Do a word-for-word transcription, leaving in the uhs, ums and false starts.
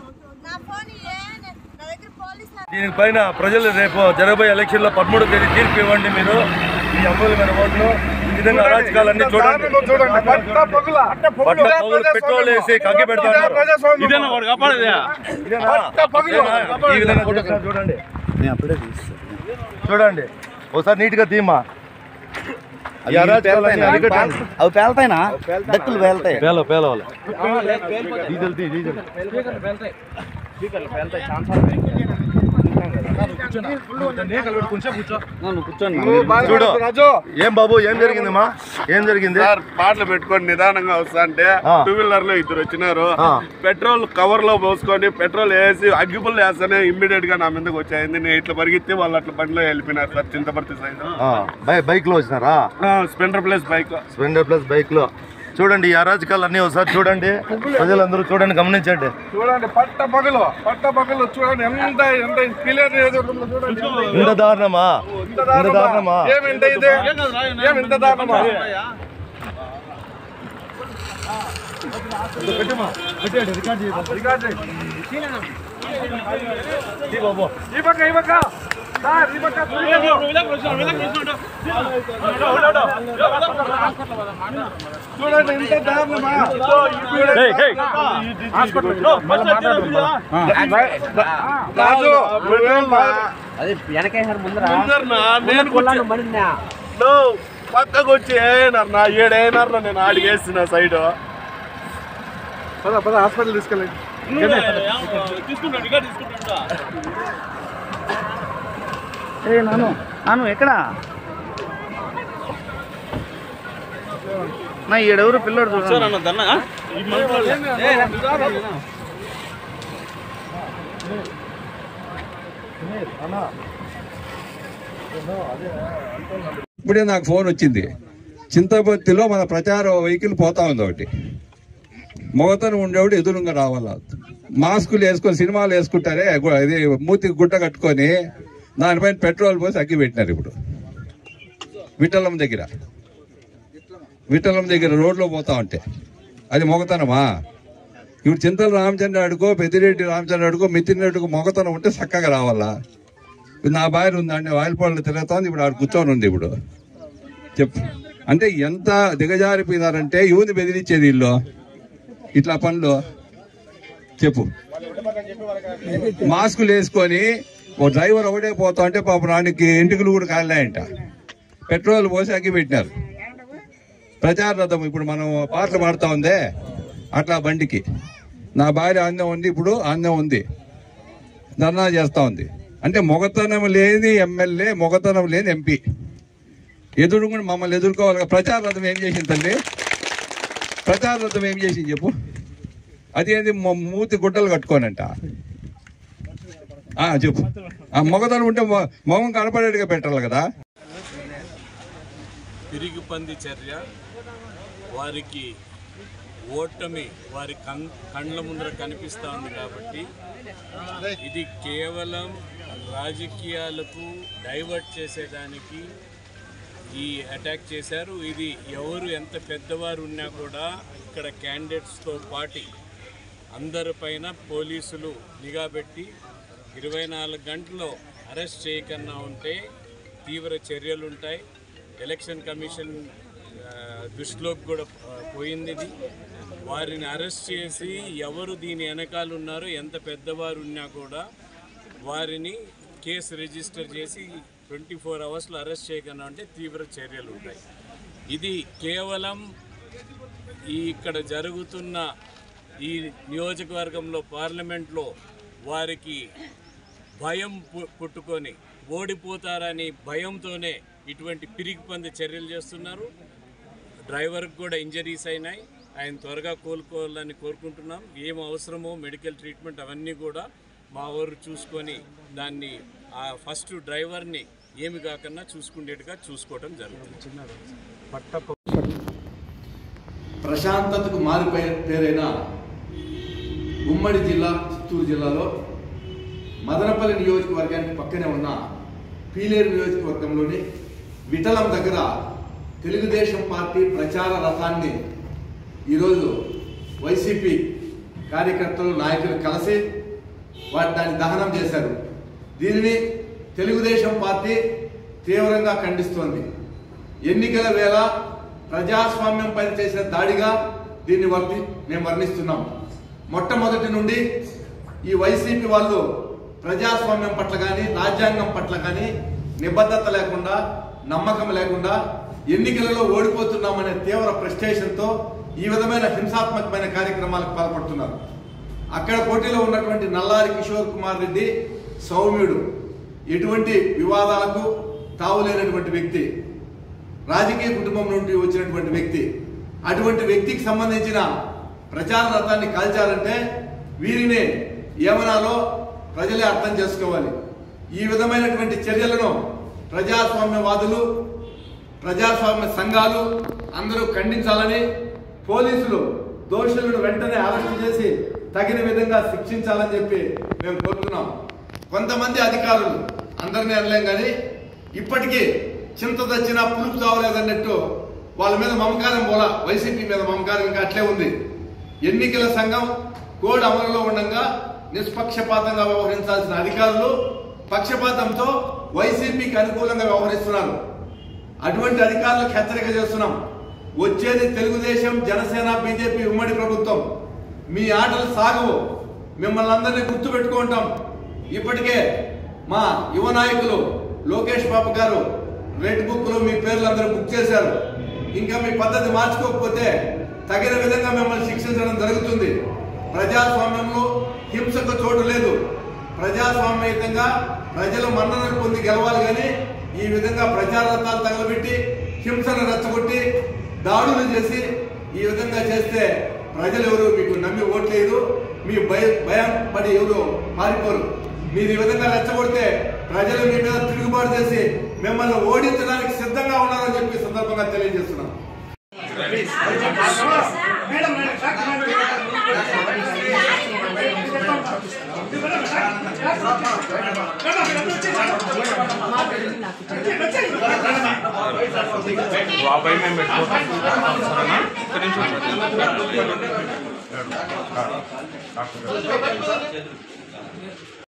దీనిపైన ప్రజలు రేపు జరగబోయే ఎలక్షన్ లో పదమూడో తేదీ తీర్పు ఇవ్వండి. మీరు ఈ అమూల్యమైన ఓట్లు ఈ విధంగా అరాచకాలన్నీ చూడండి. పెట్రోల్ వేసి కగ్గి పెడతారు. చూడండి చూడండి ఒకసారి నీట్ గా తీమా. అవి పేలతాయినా డక్కులు పేలతాయి. పేల పేలవాలి డీజిల్ డీజిల్ చూడు. ఏం బాబు ఏం జరిగిందమ్మా? ఏం జరిగింది? పాటలు పెట్టుకొని నిదానంగా వస్తా అంటే టూ వీలర్ లో ఇద్దరు వచ్చినారు. పెట్రోల్ కవర్ లో పోసుకొని పెట్రోల్ వేసి అగ్గిపుల్లు వేస్తానే ఇమ్మీడియట్ గా నా మీదకి వచ్చాయింది. నేను ఇట్లా పరిగెత్తి వాళ్ళు అట్లా బండిలో వెళ్ళిపోయినారు సార్. చింతపర్తి సైడ్ బైక్ లో వచ్చినారా? Splendor plus bike splendor plus bike లో చూడండి. ఈ అరాచకాలు అన్ని ఒకసారి చూడండి. ప్రజలందరూ చూడండి, గమనించండి. చూడండి పట్ట పగలు పట్ట పగలు చూడండి. ఎంత ఎంత క్లియర్ ఇంత దారుణమా? ఇంత దారుణమా? ఏమింత ఇదే ఏమింత దారుణమా? ఈ పక్క ఈ పక్క సార్ ఈ పక్క చూడండి ఇంత దారుణమా? రాజు అది వెనకేసారు ముందర పక్కకు వచ్చి ఏనారు నా ఏడైనారు. నేను ఆడిగేస్తున్నా సైడ్. పద పద హాస్పిటల్ తీసుకెళ్ళండి. నాను నాను ఎక్కడా నా ఏడెవరు పిల్లడు చూడండి. ఇప్పుడే నాకు ఫోన్ వచ్చింది. చింతపర్తిలో మన ప్రచార వెహికల్ పోతా ఉంది ఒకటి. మొగతను ఉండేవాడు ఎదురుగా రావాలా. మాస్కులు వేసుకొని సినిమాలు వేసుకుంటారే ఇది మూతికి గుడ్డ కట్టుకొని దానిపైన పెట్రోల్ పోసి అగ్గి పెట్టినారు. ఇప్పుడు విఠలం దగ్గర విఠలం దగ్గర రోడ్లో పోతా ఉంటే అది మొగతనమా? ఇప్పుడు చింతల రామచంద్ర అడుకో పెద్దిరెడ్డి రామచంద్ర అడుకో మితిన్ రెడ్డికో మొగతనం ఉంటే చక్కగా రావాలా. నా భార్య ఉందండి వాయిల్పాళ్ళు తిరుగుతోంది. ఇప్పుడు ఆడు కూర్చొని ఉంది. ఇప్పుడు చెప్పు అంటే ఎంత దిగజారిపోయినారంటే యువని బెదిరించేది ఇల్లు ఇట్లా పనులు. చెప్పు మాస్కులు వేసుకొని ఓ డ్రైవర్ ఒకటే పోతా ఉంటే పాప నానికి ఎంటుకలు కూడా కాలినాయంట. పెట్రోల్ పోసి అగ్గి పెట్టినారు. ప్రచార రథం ఇప్పుడు మనం పాటలు పాడుతూ ఉందే అట్లా బండికి. నా భార్య ఆందం ఉంది, ఇప్పుడు ఆందం ఉంది, ధర్నా చేస్తూ ఉంది. అంటే మొగతనం లేని ఎమ్మెల్యే, మొగతనం లేని ఎంపీ ఎదురు మమ్మల్ని ఎదుర్కోవాలి. ప్రచార రథం ఏం చేసింది తల్లి? ప్రచార రథం ఏం చేసింది చెప్పు? అది ఏంది మూతి గుడ్డలు కట్టుకోనంట. చెప్పు మొగతనం ఉంటే మొగం కనపడేట్టుగా పెట్టాలి కదా. పిరిగి పంది చర్య, వారికి ఓటమి వారి కం కండ్ల ముందర కనిపిస్తూ ఉంది. కాబట్టి ఇది కేవలం రాజకీయాలకు డైవర్ట్ చేసేదానికి ఈ అటాక్ చేశారు. ఇది ఎవరు ఎంత పెద్దవారు ఉన్నా కూడా ఇక్కడ క్యాండిడేట్స్తో పాటు అందరిపైన పోలీసులు నిఘా పెట్టి ఇరవై నాలుగు గంటల్లో అరెస్ట్ చేయకన్నా ఉంటే తీవ్ర చర్యలు ఉంటాయి. ఎలక్షన్ కమిషన్ దృష్టిలోకి కూడా పోయింది. ఇది వారిని అరెస్ట్ చేసి ఎవరు దీని వెనకాల ఉన్నారో ఎంత పెద్దవారు ఉన్నా కూడా వారిని కేసు రిజిస్టర్ చేసి ట్వంటీ ఫోర్ అవర్స్లో అరెస్ట్ చేయకన్నా అంటే తీవ్ర చర్యలు ఉంటాయి. ఇది కేవలం ఈ ఇక్కడ జరుగుతున్న ఈ నియోజకవర్గంలో పార్లమెంట్లో వారికి భయం పుట్టుకొని ఓడిపోతారని భయంతోనే ఇటువంటి పిరికి పంది చర్యలు చేస్తున్నారు. డ్రైవర్కి కూడా ఇంజరీస్ అయినాయి. ఆయన త్వరగా కోలుకోవాలని కోరుకుంటున్నాం. ఏం అవసరమో మెడికల్ ట్రీట్మెంట్ అవన్నీ కూడా మా ఊరు చూసుకొని దాన్ని ఆ ఫస్ట్ డ్రైవర్ని ఏమి కాకుండా చూసుకునేట్టుగా చూసుకోవడం జరుగుతుంది. ప్రశాంతతకు మారి పేరైన ఉమ్మడి జిల్లా చిత్తూరు జిల్లాలో మదనపల్లి నియోజకవర్గానికి పక్కనే ఉన్న పీలేరు నియోజకవర్గంలోని విఠలం దగ్గర తెలుగుదేశం పార్టీ ప్రచార రథాన్ని ఈరోజు వైసీపీ కార్యకర్తలు నాయకులు కలిసి వాటి దాన్ని దహనం చేశారు. దీనిని తెలుగుదేశం పార్టీ తీవ్రంగా ఖండిస్తోంది. ఎన్నికల వేళ ప్రజాస్వామ్యం పైన చేసిన దాడిగా దీన్ని వర్తి మేము వర్ణిస్తున్నాం. మొట్టమొదటి నుండి ఈ వైసీపీ వాళ్ళు ప్రజాస్వామ్యం పట్ల కానీ రాజ్యాంగం పట్ల కానీ నిబద్ధత లేకుండా నమ్మకం లేకుండా ఎన్నికలలో ఓడిపోతున్నామనే తీవ్ర ఫ్రస్ట్రేషన్తో ఈ విధమైన హింసాత్మకమైన కార్యక్రమాలకు పాల్పడుతున్నారు. అక్కడ పోటీలో ఉన్నటువంటి నల్లారి కిషోర్ కుమార్ రెడ్డి సౌమ్యుడు, ఎటువంటి వివాదాలకు తావులేనటువంటి వ్యక్తి, రాజకీయ కుటుంబం నుండి వచ్చినటువంటి వ్యక్తి. అటువంటి వ్యక్తికి సంబంధించిన ప్రచార రథాన్ని కాల్చారంటే వీరిని ఏమనాలో ప్రజలే అర్థం చేసుకోవాలి. ఈ విధమైనటువంటి చర్యలను ప్రజాస్వామ్యవాదులు, ప్రజాస్వామ్య సంఘాలు అందరూ ఖండించాలని, పోలీసులు దోషులను వెంటనే అరెస్టు చేసి తగిన విధంగా శిక్షించాలని చెప్పి మేము కోరుతున్నాం. కొంతమంది అధికారులు, అందరినీ అనలేం కానీ, ఇప్పటికీ చింత తెచ్చినా పులుపు చావలేదన్నట్టు వాళ్ళ మీద మమకారం పోలా, వైసీపీ మీద మమకారం ఇంకా అట్లే ఉంది. ఎన్నికల సంఘం కోడ్ అమలులో ఉండగా నిష్పక్షపాతంగా వ్యవహరించాల్సిన అధికారులు పక్షపాతంతో వైసీపీకి అనుకూలంగా వ్యవహరిస్తున్నారు. అటువంటి అధికారులకు హెచ్చరిక చేస్తున్నాం. వచ్చేది తెలుగుదేశం, జనసేన, బీజేపీ ఉమ్మడి ప్రభుత్వం. మీ ఆటలు సాగవు. మిమ్మల్ని అందరినీ గుర్తు పెట్టుకుంటాం. ఇప్పటికే మా యువ నాయకులు లోకేష్ బాబు గారు రెడ్ బుక్ లో మీ పేర్లు అందరూ బుక్ చేశారు. ఇంకా మీ పద్ధతి మార్చుకోకపోతే తగిన విధంగా మిమ్మల్ని శిక్షించడం జరుగుతుంది. ప్రజాస్వామ్యంలో హింసకు చోటు లేదు. ప్రజాస్వామ్యయుతంగా ప్రజలు మన్ననలు పొంది గెలవాలి కానీ ఈ విధంగా ప్రచారతాలు తగలబెట్టి హింసను రెచ్చగొట్టి దాడులు చేసి ఈ విధంగా చేస్తే ప్రజలు ఎవరు మీకు నమ్మి ఓట్లేదు. మీ భయ భయం పడి ఎవరు పారిపోరు. మీరు ఈ విధంగా రెచ్చగొడితే ప్రజలు మీ మీద తిరుగుబాటు చేసి మిమ్మల్ని ఓడించడానికి సిద్ధంగా ఉన్నారని చెప్పి సందర్భంగా తెలియజేస్తున్నాం. బాబాయ్ మేము పెట్టుకుంటాం.